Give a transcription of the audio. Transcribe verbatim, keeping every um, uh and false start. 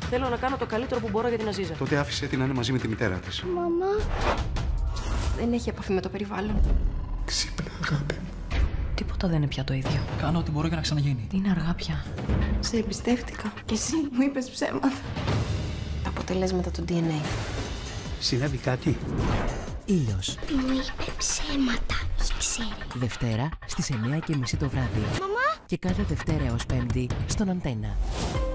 Θέλω να κάνω το καλύτερο που μπορώ για την Αζίζα. Τότε άφησε την να είναι μαζί με τη μητέρα της. Μαμά. Δεν έχει επαφή με το περιβάλλον. Ξύπνα, αγάπη μου. Τίποτα δεν είναι πια το ίδιο. Κάνω ό,τι μπορώ για να ξαναγίνει. Τι είναι αργά πια. Σε εμπιστεύτηκα. Και εσύ μου είπες ψέματα. Τα αποτελέσματα του ντι εν έι. Συνέβη κάτι? Ήλιος. Μου είπε ψέματα. Ξέρει. Δευτέρα στις εννιά και μισή το βράδυ. Μαμά. Και κάθε Δευτέρα έως Πέμπτη στον Αντένα.